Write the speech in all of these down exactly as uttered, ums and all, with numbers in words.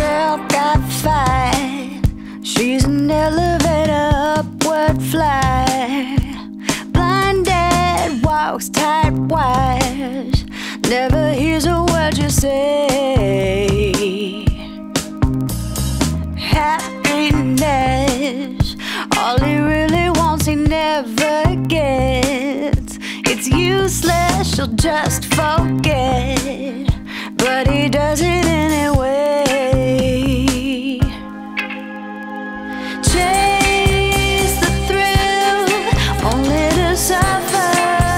girl got fight. She's an elevator upward flight. Blinded, walks tight wires, never hears a word you say. Happiness, all he really wants he never gets. It's useless, she'll just forget, but he does it anyway. Chase the thrill, only to suffer.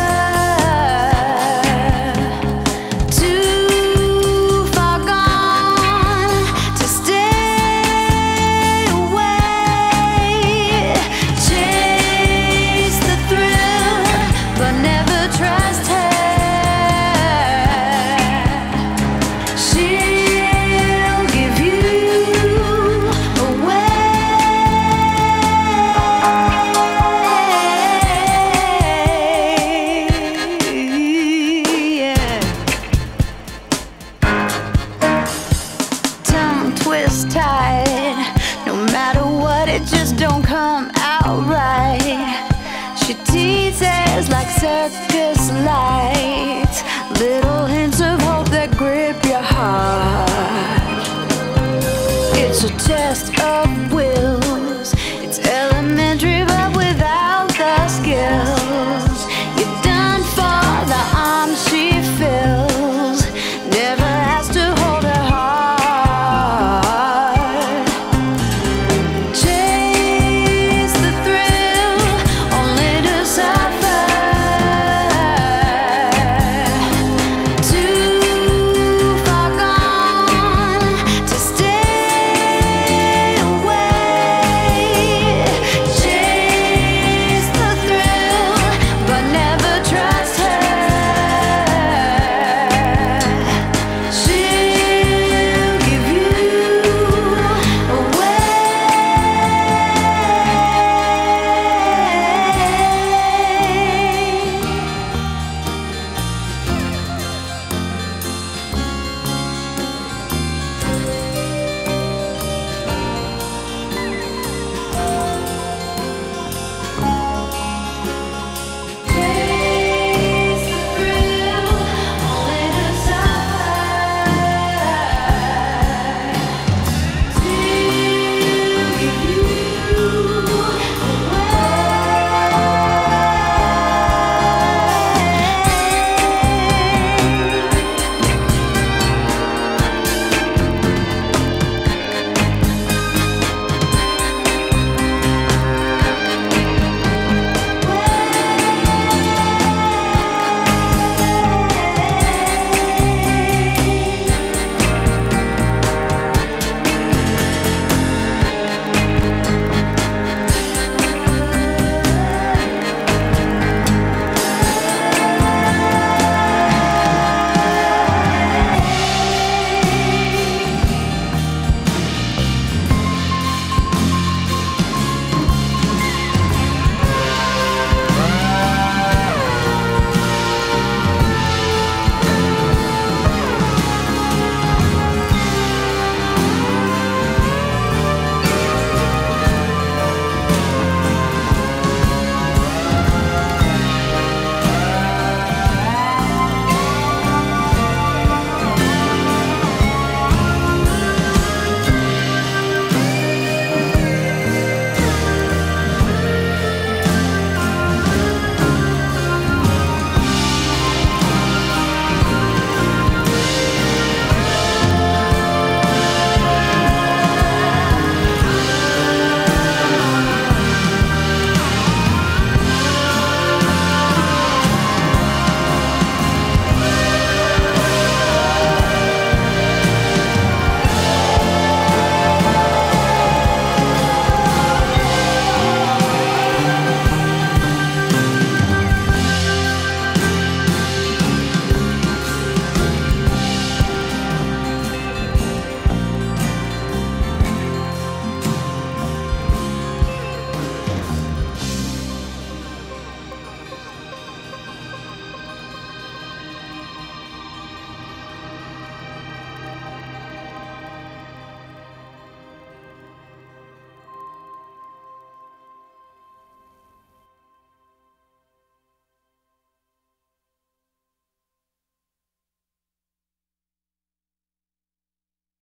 Too far gone to stay away. Chase the thrill, but never trust her. She'll give you away. Yeah. Tongue twist tight, no matter what, it just don't come out right. She teases like circus lights, little hints of hope that grip your heart. It's a test of will.